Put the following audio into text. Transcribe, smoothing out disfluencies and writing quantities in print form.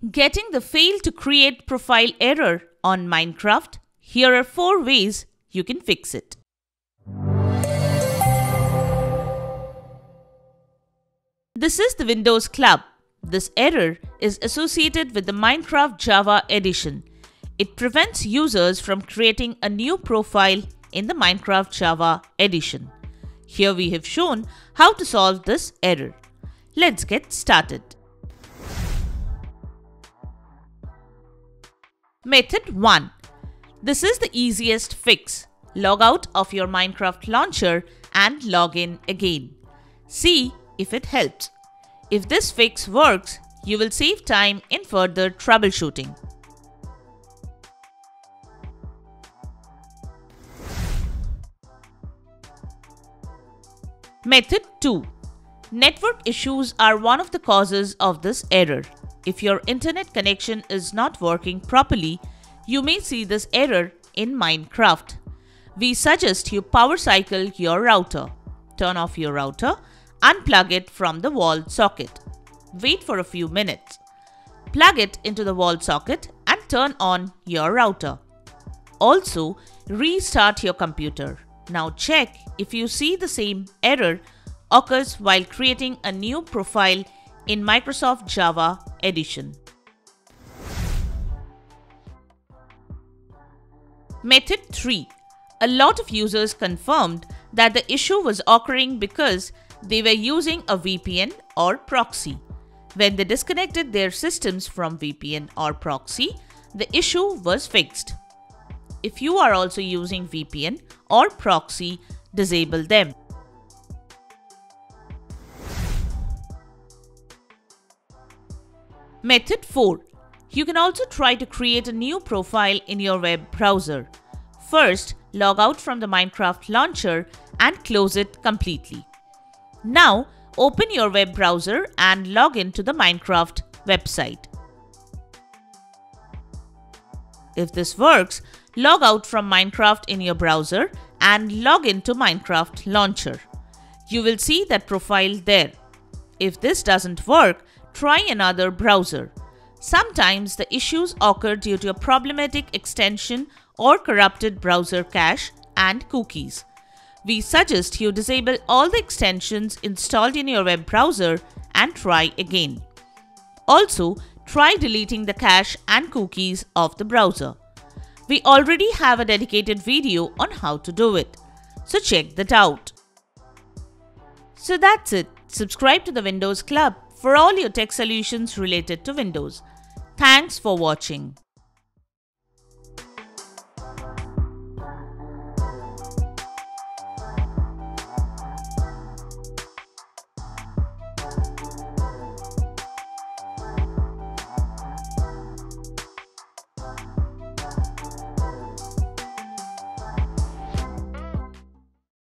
Getting the fail to create profile error on Minecraft, here are 4 ways you can fix it. This is the Windows Club. This error is associated with the Minecraft Java edition. It prevents users from creating a new profile in the Minecraft Java edition. Here we have shown how to solve this error. Let's get started. Method 1. This is the easiest fix. Log out of your Minecraft launcher and log in again. See if it helps. If this fix works, you will save time in further troubleshooting. Method 2. Network issues are one of the causes of this error. If your internet connection is not working properly, you may see this error in Minecraft. We suggest you power cycle your router. Turn off your router, unplug it from the wall socket. Wait for a few minutes. Plug it into the wall socket and turn on your router. Also, restart your computer. Now check if you see the same error occurs while creating a new profile in Microsoft Java edition. Method 3. A lot of users confirmed that the issue was occurring because they were using a VPN or proxy. When they disconnected their systems from VPN or proxy, the issue was fixed. If you are also using VPN or proxy, disable them. Method 4. You can also try to create a new profile in your web browser. First, log out from the Minecraft launcher and close it completely. Now, open your web browser and log into the Minecraft website. If this works, log out from Minecraft in your browser and log into Minecraft launcher. You will see that profile there. If this doesn't work, try another browser. Sometimes the issues occur due to a problematic extension or corrupted browser cache and cookies. We suggest you disable all the extensions installed in your web browser and try again. Also, try deleting the cache and cookies of the browser. We already have a dedicated video on how to do it, so check that out. So that's it. Subscribe to the Windows Club for all your tech solutions related to Windows. Thanks for watching.